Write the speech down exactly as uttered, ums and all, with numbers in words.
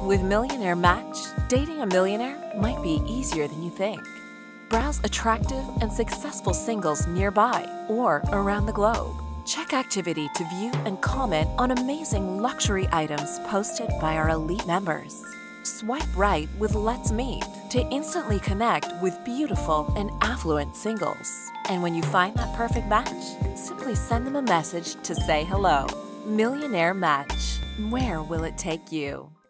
With Millionaire Match, dating a millionaire might be easier than you think. Browse attractive and successful singles nearby or around the globe. Check activity to view and comment on amazing luxury items posted by our elite members. Swipe right with Let's Meet to instantly connect with beautiful and affluent singles. And when you find that perfect match, simply send them a message to say hello. Millionaire Match. Where will it take you?